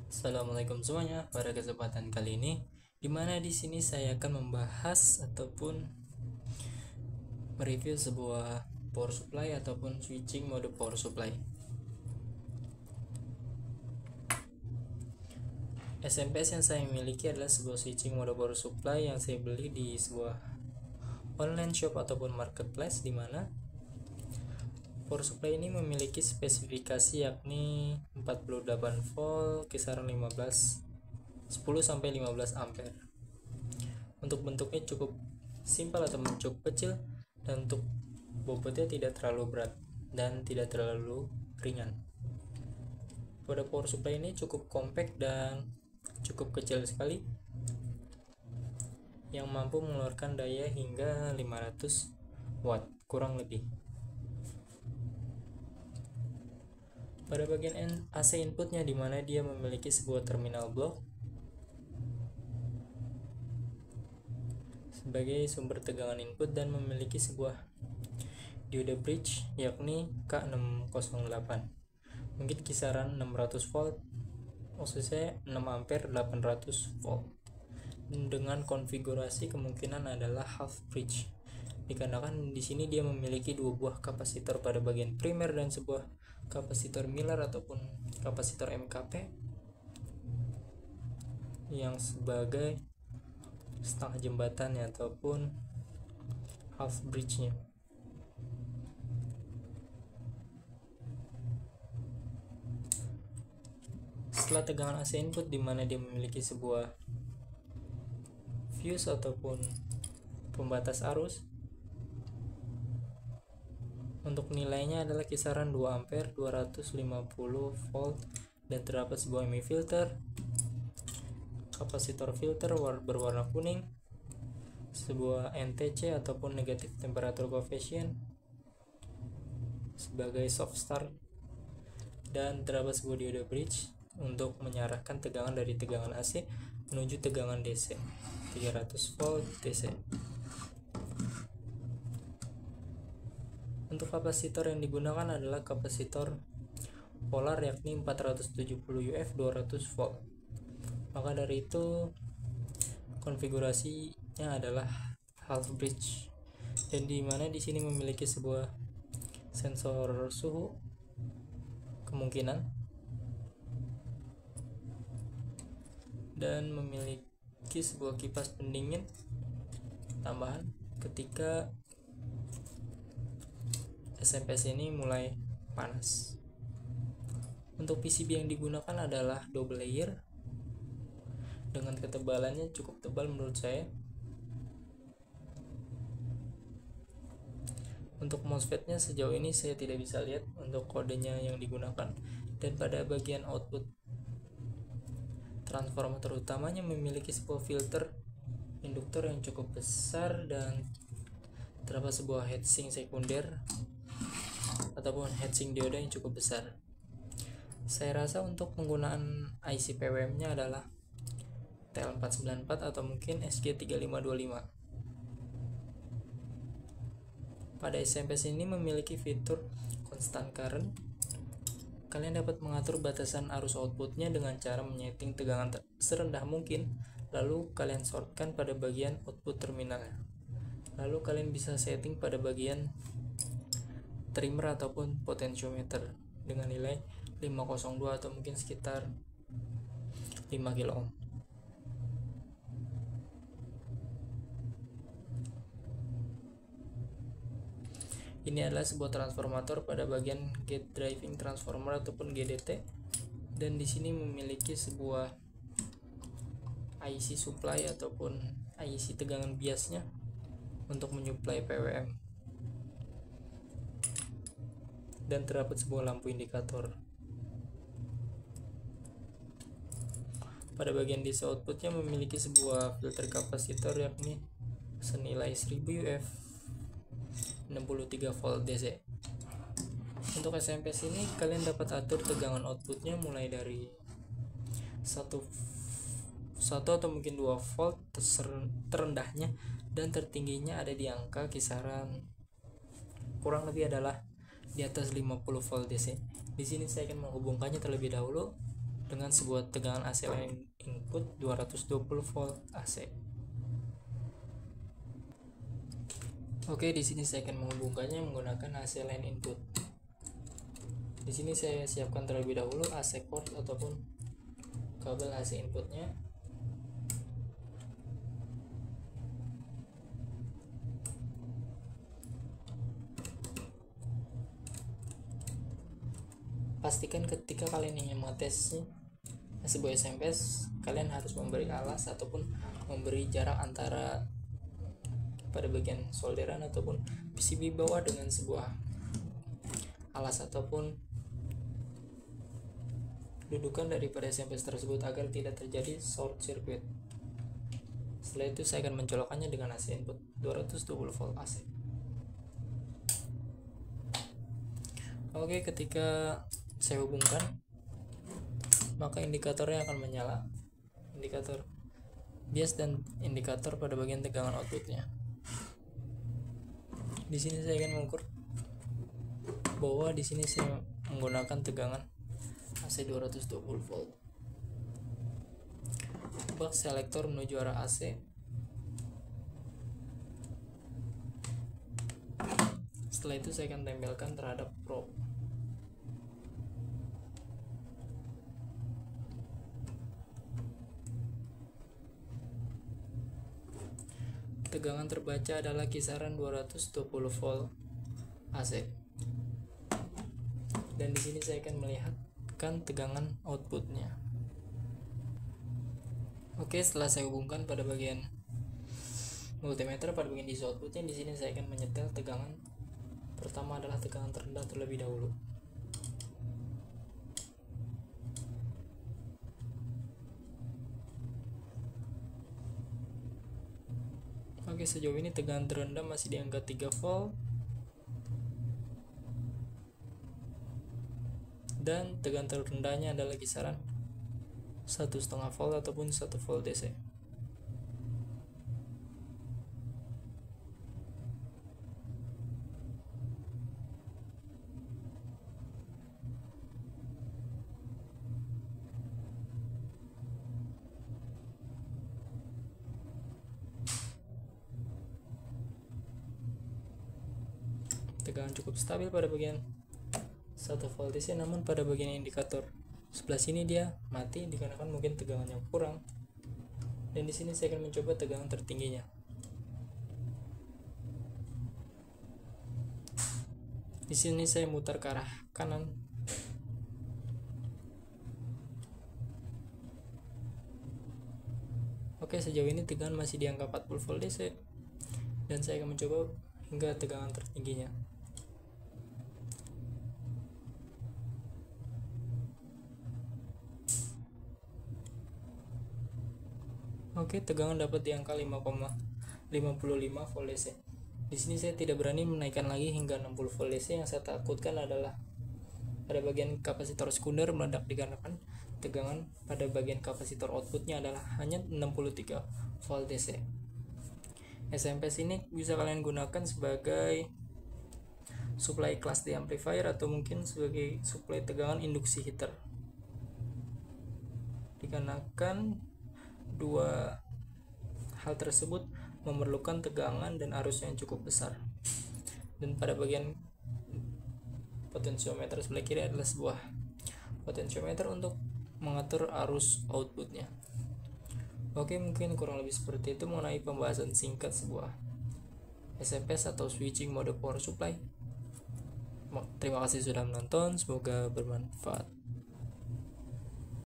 Assalamualaikum semuanya. Pada kesempatan kali ini, di mana di sini saya akan membahas ataupun mereview sebuah power supply ataupun switching mode power supply. SMPS yang saya miliki adalah sebuah switching mode power supply yang saya beli di sebuah online shop ataupun marketplace, di mana power supply ini memiliki spesifikasi yakni 48 volt kisaran 10 sampai 15 ampere. Untuk bentuknya cukup simpel atau cukup kecil, dan untuk bobotnya tidak terlalu berat dan tidak terlalu ringan. Pada power supply ini cukup compact dan cukup kecil sekali, yang mampu mengeluarkan daya hingga 500 watt kurang lebih. Pada bagian AC inputnya, di mana dia memiliki sebuah terminal block sebagai sumber tegangan input dan memiliki sebuah diode bridge yakni K608, mungkin kisaran 600 volt, maksudnya 6 ampere 800 volt, dengan konfigurasi kemungkinan adalah half bridge, dikarenakan di sini dia memiliki dua buah kapasitor pada bagian primer dan sebuah kapasitor Miller ataupun kapasitor MKP yang sebagai setengah jembatannya ataupun half bridge-nya. Setelah tegangan AC input, di mana dia memiliki sebuah fuse ataupun pembatas arus, untuk nilainya adalah kisaran 2 ampere 250 volt, dan terdapat sebuah MI filter, kapasitor filter berwarna kuning, sebuah NTC ataupun negative temperature coefficient sebagai soft start, dan terdapat sebuah diode bridge untuk mengarahkan tegangan dari tegangan AC menuju tegangan DC 300 volt DC. Untuk kapasitor yang digunakan adalah kapasitor polar yakni 470 UF 200 volt. Maka dari itu konfigurasinya adalah half bridge, dan di mana di sini memiliki sebuah sensor suhu kemungkinan, dan memiliki sebuah kipas pendingin tambahan ketika SMPS ini mulai panas. Untuk PCB yang digunakan adalah double layer dengan ketebalannya cukup tebal menurut saya. Untuk MOSFET-nya sejauh ini saya tidak bisa lihat untuk kodenya yang digunakan, dan pada bagian output transformator utamanya memiliki sebuah filter induktor yang cukup besar, dan terdapat sebuah heatsink sekunder ataupun heatsink dioda yang cukup besar. Saya rasa untuk penggunaan IC PWM-nya adalah TL494 atau mungkin SG3525. Pada SMPS ini memiliki fitur constant current. Kalian dapat mengatur batasan arus outputnya dengan cara menyeting tegangan serendah mungkin, lalu kalian shortkan pada bagian output terminalnya. Lalu kalian bisa setting pada bagian trimmer ataupun potentiometer dengan nilai 502 atau mungkin sekitar 5 kilo ohm. Ini adalah sebuah transformator pada bagian gate driving transformer ataupun GDT, dan di sini memiliki sebuah IC supply ataupun IC tegangan biasnya untuk menyuplai PWM, dan terdapat sebuah lampu indikator. Pada bagian DC outputnya memiliki sebuah filter kapasitor yakni senilai 1000 UF 63 volt DC. Untuk SMPS ini kalian dapat atur tegangan outputnya mulai dari 1 atau mungkin 2 volt terendahnya, dan tertingginya ada di angka kisaran kurang lebih adalah di atas 50 volt DC. Di sini saya akan menghubungkannya terlebih dahulu. dengan sebuah tegangan AC line input 220 volt AC. Oke, di sini saya akan menghubungkannya menggunakan AC line input. Di sini saya siapkan terlebih dahulu AC port ataupun kabel AC inputnya. Pastikan ketika kalian ingin mengetes sebuah SMP, kalian harus memberi alas ataupun memberi jarak antara pada bagian solderan ataupun PCB bawah dengan sebuah alas ataupun dudukan daripada SMP tersebut agar tidak terjadi short circuit. Setelah itu saya akan mencolokkannya dengan AC input 220 volt AC. Oke, ketika saya hubungkan, maka indikatornya akan menyala, indikator bias dan indikator pada bagian tegangan outputnya. Di sini saya akan mengukur bahwa di sini saya menggunakan tegangan AC 220 volt. Bak selektor menuju arah AC. Setelah itu saya akan tempelkan terhadap probe. Tegangan terbaca adalah kisaran 220 volt AC. Dan di sini saya akan melihatkan tegangan outputnya. Oke, setelah saya hubungkan pada bagian multimeter pada bagian DC outputnya, di sini saya akan menyetel tegangan. Pertama adalah tegangan terendah terlebih dahulu. Oke, sejauh ini tegangan terendah masih di angka 3 volt. Dan tegangan terendahnya adalah kisaran 1,5 volt ataupun 1 volt DC. Tegangan cukup stabil pada bagian 1 volt DC, namun pada bagian indikator sebelah sini dia mati dikarenakan mungkin tegangannya kurang. Dan di sini saya akan mencoba tegangan tertingginya. Di sini saya mutar ke arah kanan. Oke, sejauh ini tegangan masih di angka 40 volt DC dan saya akan mencoba hingga tegangan tertingginya. Oke, tegangan dapat di angka 5,55 volt DC. Di sini saya tidak berani menaikkan lagi hingga 60 volt DC. Yang saya takutkan adalah pada bagian kapasitor sekunder meledak dikarenakan tegangan pada bagian kapasitor outputnya adalah hanya 63 volt DC. SMP ini bisa kalian gunakan sebagai supply kelas D amplifier atau mungkin sebagai supply tegangan induksi heater. Dikarenakan dua hal tersebut memerlukan tegangan dan arus yang cukup besar. Dan pada bagian potensiometer sebelah kiri adalah sebuah potensiometer untuk mengatur arus outputnya. Oke, mungkin kurang lebih seperti itu mengenai pembahasan singkat sebuah SMP atau switching mode power supply. Terima kasih sudah menonton, semoga bermanfaat.